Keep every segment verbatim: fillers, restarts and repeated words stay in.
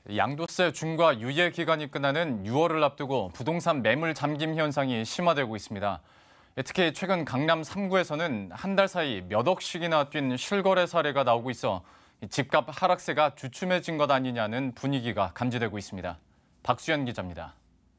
양도세 중과 유예 기간이 끝나는 유월을 앞두고 부동산 매물 잠김 현상이 심화되고 있습니다. 특히 최근 강남 삼 구에서는 한 달 사이 몇 억씩이나 뛴 실거래 사례가 나오고 있어 집값 하락세가 주춤해진 것 아니냐는 분위기가 감지되고 있습니다. 박수연 기자입니다.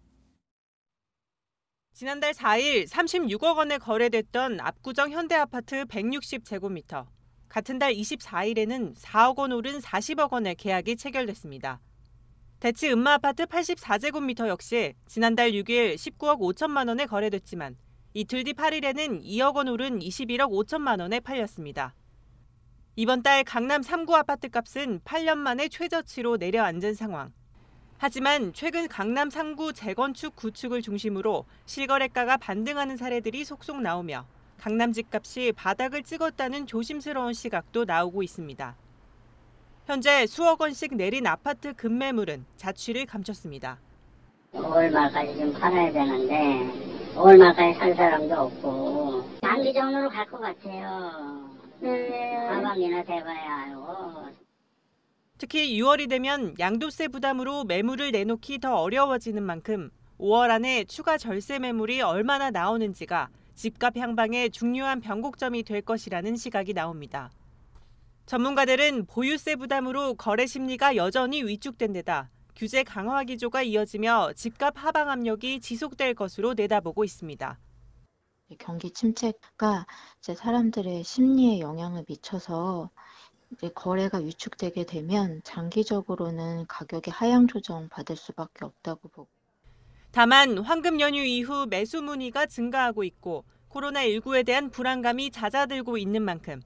지난달 사 일 삼십육억 원에 거래됐던 압구정 현대아파트 백육십 제곱미터. 같은 달 이십사 일에는 사억 원 오른 사십억 원의 계약이 체결됐습니다. 대치 음마아파트 팔십사 제곱미터 역시 지난달 육 일 십구억 오천만 원에 거래됐지만 이틀 뒤 팔 일에는 이억 원 오른 이십일억 오천만 원에 팔렸습니다. 이번 달 강남 삼 구 아파트 값은 팔 년 만에 최저치로 내려앉은 상황. 하지만 최근 강남 삼 구 재건축 구축을 중심으로 실거래가가 반등하는 사례들이 속속 나오며 강남 집값이 바닥을 찍었다는 조심스러운 시각도 나오고 있습니다. 현재 수억 원씩 내린 아파트 급매물은 자취를 감췄습니다. 오월 말까지 좀 팔아야 되는데 오월 말까지 살 사람도 없고 장기적으로 갈 것 같아요. 하반기나 돼봐야 알고. 특히 유월이 되면 양도세 부담으로 매물을 내놓기 더 어려워지는 만큼 오월 안에 추가 절세 매물이 얼마나 나오는지가 집값 향방에 중요한 변곡점이 될 것이라는 시각이 나옵니다. 전문가들은 보유세 부담으로 거래 심리가 여전히 위축된 데다 규제 강화 기조가 이어지며 집값 하방 압력이 지속될 것으로 내다보고 있습니다. 경기 침체가 이제 사람들의 심리에 영향을 미쳐서 이제 거래가 위축되게 되면 장기적으로는 가격이 하향 조정 받을 수밖에 없다고 보고. 다만 황금 연휴 이후 매수 문의가 증가하고 있고 코로나십구에 대한 불안감이 잦아들고 있는 만큼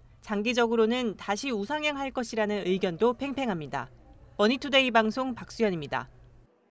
장기적으로는 다시 우상향할 것이라는 의견도 팽팽합니다. 머니투데이 방송 박수연입니다.